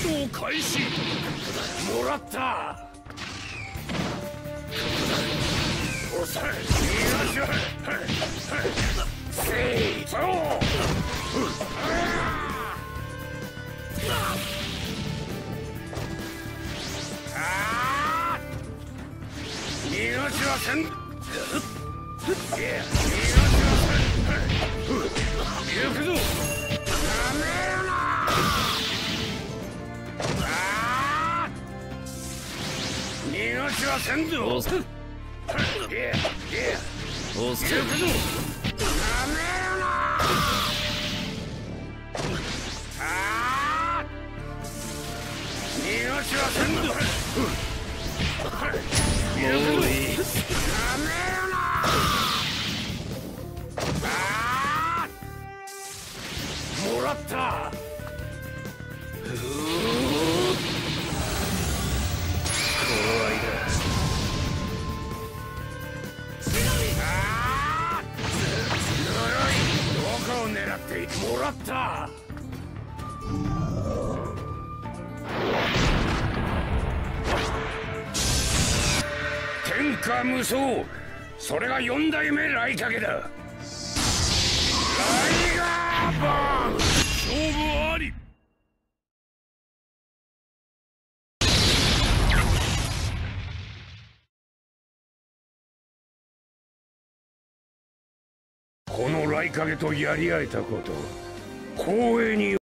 動開始。もらった。おさえ、逃がしろ。せい、そう。逃がしはせん。いや、逃がしはせん。行くぞ。やめろな。逃がしはせんぞ。いや、行くぞ。やめろな。逃がしはせんぞ。もういい。やめろな。もらった。どこを狙ってもらった。天下無双、それが四代目雷影だ。ライガーバーン、勝負あり。この雷影とやり合えたこと、光栄に